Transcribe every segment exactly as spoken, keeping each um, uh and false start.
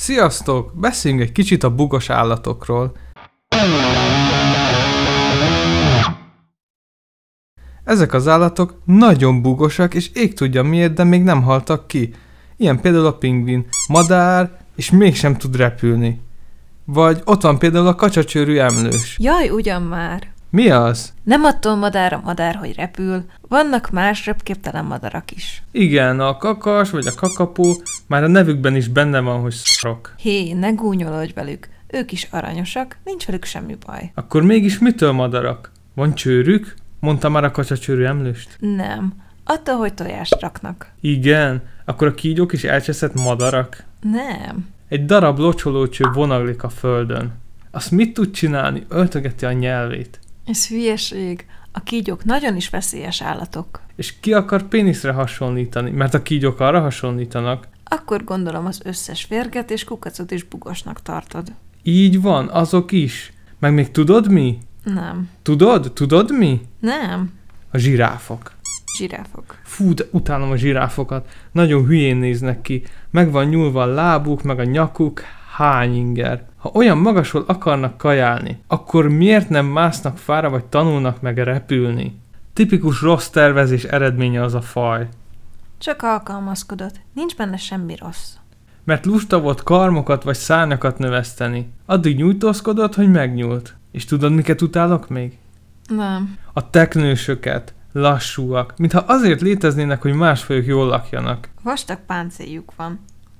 Sziasztok! Beszéljünk egy kicsit a bugos állatokról. Ezek az állatok nagyon bugosak, és ég tudja miért, de még nem haltak ki. Ilyen például a pingvin, madár, és mégsem tud repülni. Vagy ott van például a kacsacsőrű emlős. Jaj, ugyan már. Mi az? Nem attól madár a madár, hogy repül, vannak más repképtelen madarak is. Igen, a kakas vagy a kakapó, már a nevükben is benne van, hogy szarok. Hé, ne gúnyolódj velük, ők is aranyosak, nincs velük semmi baj. Akkor mégis mitől madarak? Van csőrük? Mondta már a kacsacsőrű emlőst? Nem, attól, hogy tojást raknak. Igen, akkor a kígyók is elcseszett madarak? Nem. Egy darab locsolócső vonaglik a földön. Azt mit tud csinálni? Öltögeti a nyelvét. Ez hülyeség. A kígyók nagyon is veszélyes állatok. És ki akar péniszre hasonlítani? Mert a kígyók arra hasonlítanak. Akkor gondolom az összes férget és kukacot is bugosnak tartod. Így van, azok is. Meg még tudod mi? Nem. Tudod? Tudod mi? Nem. A zsiráfok. Zsiráfok. Fú, de utálom a zsiráfokat. Nagyon hülyén néznek ki. Meg van nyúlva a lábuk, meg a nyakuk. Hány inger. Ha olyan magasról akarnak kajálni, akkor miért nem másznak fára, vagy tanulnak meg repülni? Tipikus rossz tervezés eredménye az a faj. Csak alkalmazkodott. Nincs benne semmi rossz. Mert lusta volt karmokat vagy szárnyakat növeszteni. Addig nyújtózkodott, hogy megnyúlt. És tudod, miket utálok még? Nem. A teknősöket. Lassúak. Mintha azért léteznének, hogy más fajok jól lakjanak. Vastag páncéljuk van.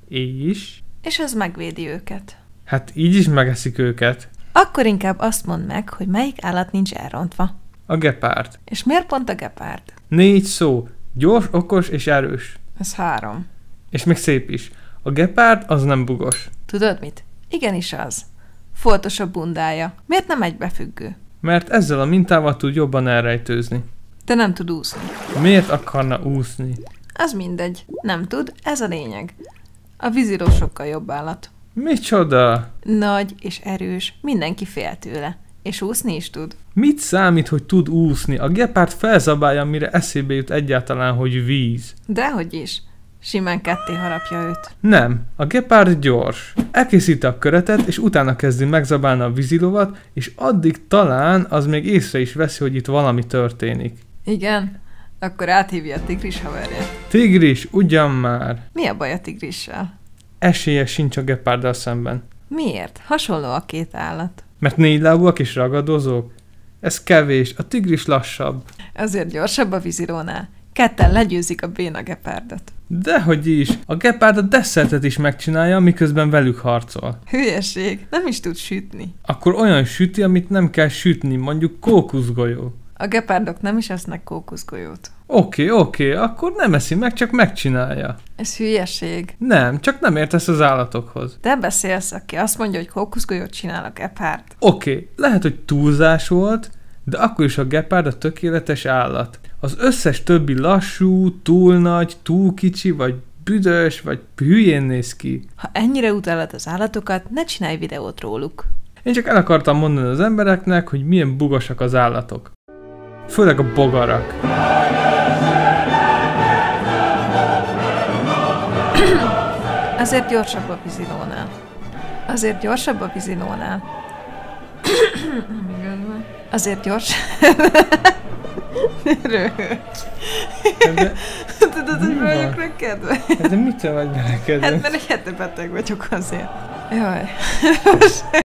És? És az megvédi őket. Hát így is megeszik őket. Akkor inkább azt mondd meg, hogy melyik állat nincs elrontva. A gepárd. És miért pont a gepárd? Négy szó. Gyors, okos és erős. Ez három. És még szép is. A gepárd az nem bugos. Tudod mit? Igenis az. Foltos a bundája. Miért nem egybefüggő? Mert ezzel a mintával tud jobban elrejtőzni. De nem tud úszni. Miért akarna úszni? Az mindegy. Nem tud, ez a lényeg. A víziló sokkal jobb állat. Micsoda? Nagy és erős, mindenki fél tőle. És úszni is tud. Mit számít, hogy tud úszni? A gepárd felzabálja, mire eszébe jut egyáltalán, hogy víz. Dehogy is. Simán ketté harapja őt. Nem, a gepárd gyors. Elkészíti a köretet, és utána kezdi megzabálni a vízilovat, és addig talán az még észre is veszi, hogy itt valami történik. Igen? Akkor áthívja a tigris haverját. Tigris, ugyan már. Mi a baj a tigrissel? Esélye sincs a gepárddal szemben. Miért? Hasonló a két állat. Mert négy lábúak és ragadozók? Ez kevés, a tigris lassabb. Azért gyorsabb a vízilónál. Ketten legyőzik a béna gepárdot. Dehogy is, a gepárd a desszertet is megcsinálja, miközben velük harcol. Hülyeség, nem is tud sütni. Akkor olyan süti, amit nem kell sütni, mondjuk kókuszgolyó. A gepárdok nem is esznek kókuszgolyót. Oké, oké, akkor nem eszi meg, csak megcsinálja. Ez hülyeség. Nem, csak nem értesz az állatokhoz. De beszélsz, aki azt mondja, hogy kókuszgolyót csinál a gepárd. Oké, lehet, hogy túlzás volt, de akkor is a gepárd a tökéletes állat. Az összes többi lassú, túl nagy, túl kicsi, vagy büdös, vagy hülyén néz ki. Ha ennyire utálod az állatokat, ne csinálj videót róluk. Én csak el akartam mondani az embereknek, hogy milyen bugosak az állatok. Főleg a bogarak. Azért gyorsabb a vízilónál. Azért gyorsabb a vízilónál. Azért gyors. Röhög. De, Tudod, hogy vagyok rekedve? de mitől vagy belekedve? Hát mert egy hete beteg vagyok azért. Jaj.